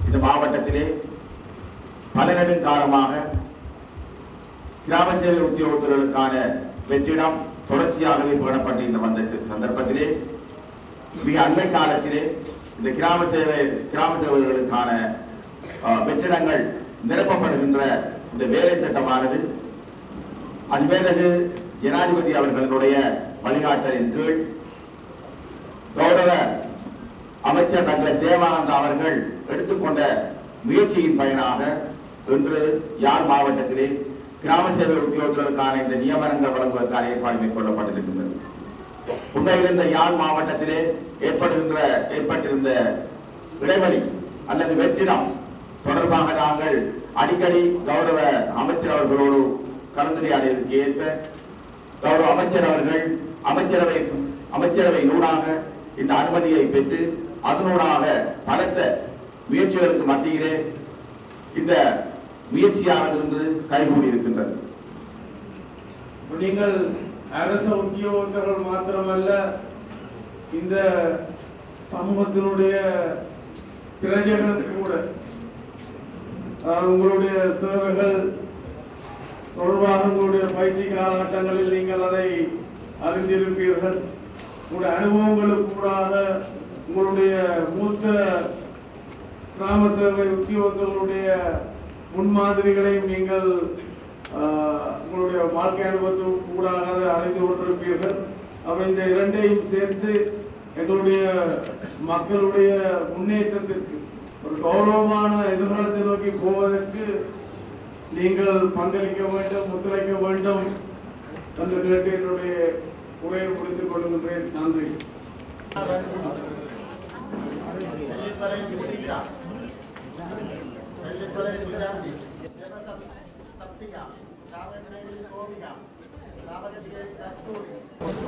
இந்த மாவட்டத்திலே பல நெடுங்காலமாக கிராம சேவை உத்தியோகத்தர்களுக்கான வெற்றிடம் தொடர்ச்சியாகவே புகழப்பட்டு வந்த சந்தர்ப்பத்திலே மிக அண்மை காலத்திலே இந்த கிராம சேவைகளுக்கான வெற்றிடங்கள் நிரப்பப்படுகின்ற இந்த வேலை திட்டமானது அதிவேதகு ஜனாதிபதி அவர்களுடைய வழிகாட்டலின் கீழ் கௌரவ அமைச்சர் டாக்டர் தேவானந்தா அவர்கள் எடுத்துக்கொண்ட முயற்சியின் பயனாக இன்று யாழ் மாவட்டத்திலே கிராம சேவை உத்தியோகர்களுக்கான இந்த நியமனங்கள் வழங்குவதற்கான ஏற்பாடு மேற்கொள்ளப்பட்டிருக்கின்றது. உண்மையில் இந்த யாழ் மாவட்டத்திலே ஏற்பட்டிருந்த இடைவெளி அல்லது வெற்றிடம் தொடர்பாக நாங்கள் அடிக்கடி கௌரவ அமைச்சர் அவர்களோடு கலந்துரையாடியதற்கு ஏற்ப கௌரவ அமைச்சர் அவர்கள் அமைச்சரவை நூடாக இந்த அனுமதியை பெற்று அதனூடாக பலத்த முயற்சிகளுக்கு மத்தியிலே இந்த முயற்சியானது இன்று கைகூடி இருக்கின்றது. நீங்கள் அரசு உத்தியோகத்தர்கள் மாத்திரமல்ல, இந்த சமூகத்தினுடைய பிரஜைகளுக்கு கூட உங்களுடைய சேவைகள் தொடர்பாக உங்களுடைய பயிற்சி காலகட்டங்களில் நீங்கள் அதை அறிந்திருப்பீர்கள். உங்களுடைய அனுபவங்களுக்கு கூடாக உங்களுடைய மூத்த கிராம சேவை உத்தியோகத்தர்களுடைய முன்மாதிரிகளையும் நீங்கள் உங்களுடைய வாழ்க்கை அனுபவத்துக்கு கூடாக அறிந்து கொண்டிருப்பீர்கள். அவை இந்த இரண்டையும் சேர்த்து எங்களுடைய மக்களுடைய முன்னேற்றத்திற்கு ஒரு கௌரவமான எதிர்காலத்தை நோக்கி போவதற்கு நீங்கள் பங்களிக்க வேண்டும், ஒத்துழைக்க வேண்டும் என்று கேட்டு என்னுடைய உரையை முடித்துக் கொள்கின்றேன். நன்றி. Sabtiga, Sabtiga,